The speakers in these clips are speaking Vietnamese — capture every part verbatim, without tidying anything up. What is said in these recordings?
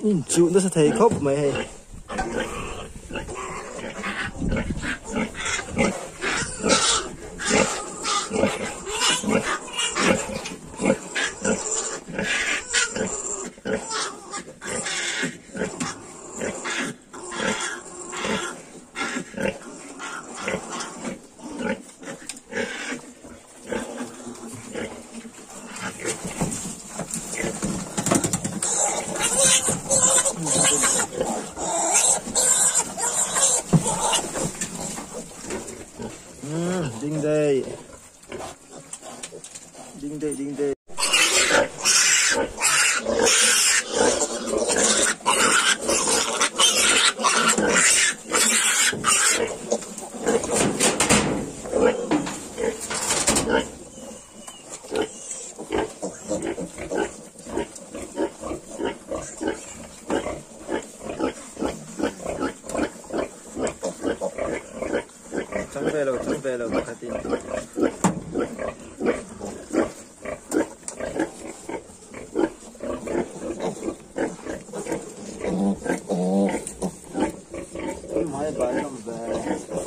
Chủ nó sẽ thấy khóc mày. Ding đây, ding đây, ding đây. Thằng về rồi, thằng về rồi, khá tin. Mấy bài không về.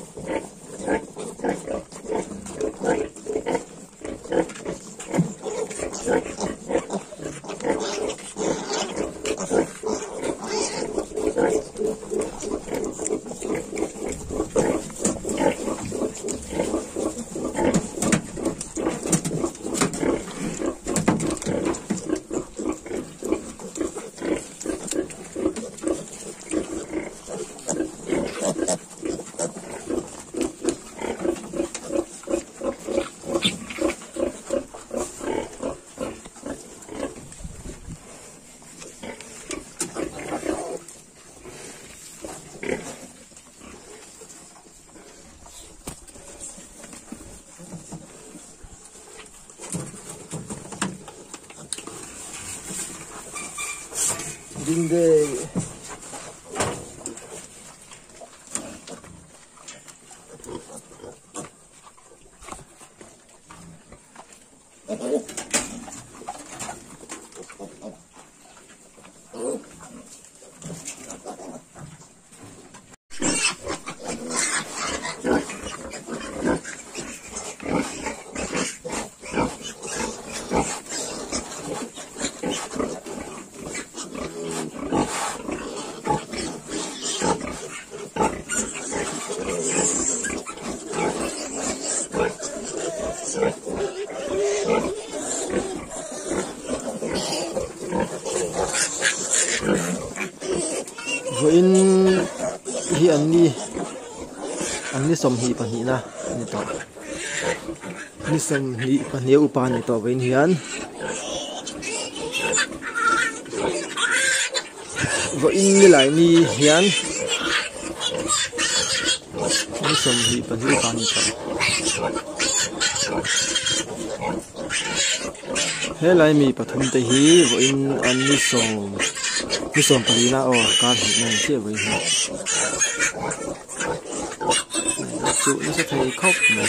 Ding đây. Voin hi an ni an ni som hi pahnih na ni to ni som hi pahnih upa ni to voin hian voin ni lai mi hian ni som hi pahnih upa ni to he lai mi pathum te hi voin an ni som ni som palina o kar hi nan che voi hi chủ nó sẽ thấy khóc này.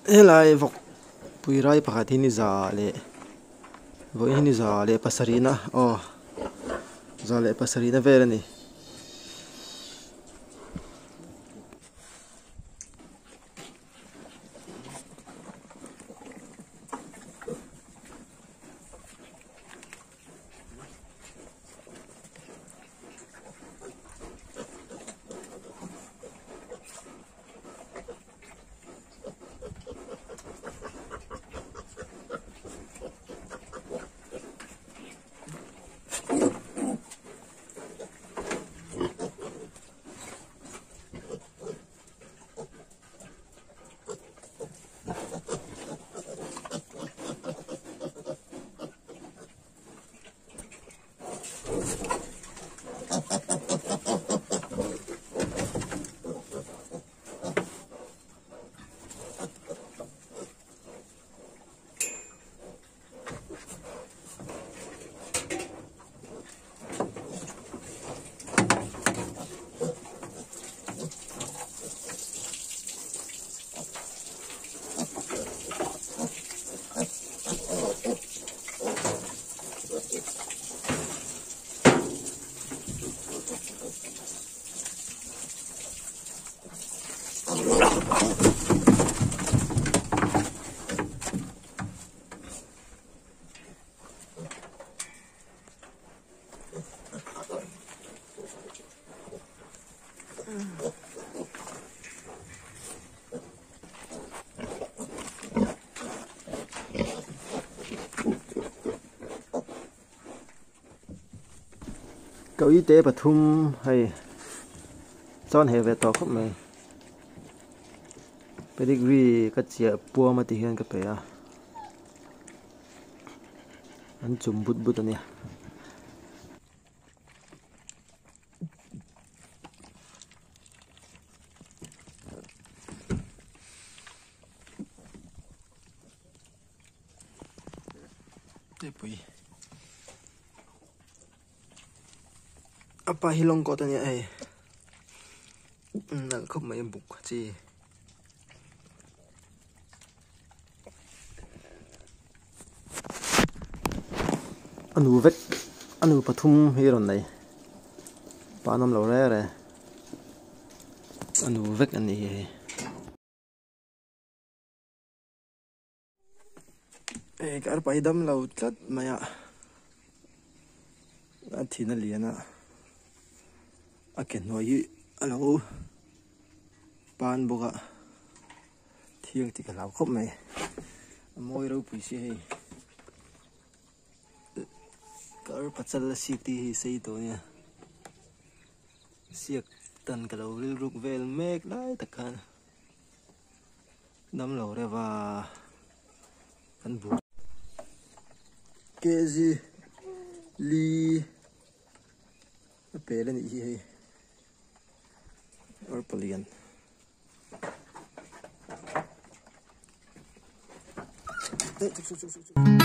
helai vok puirai pakhat hi ni za le voi hi ni za le pasarina oh za le pasarina vel ani cậu y tế Pathum hay chọn hệ về tàu khóc mày pedigree cái chia bùa mà thì hiện cái bé à anh chùm bút bút anh thế bụi apa hilong ko tanya ay nang khóc mấy em bục chi anu vek anu Pathum hi ron này pa nam lo re re anu vek ani hi e kar pai dam lo tlat maya a thina liana a ken noi alo pan boga thiang ti ka law khop mai moi ro pui si hei kar pachal city hi sei to nya siak tan ka lo ril ruk vel mek lai takhan nam lo re wa kan bu kezi li pelen hi hei or polian eh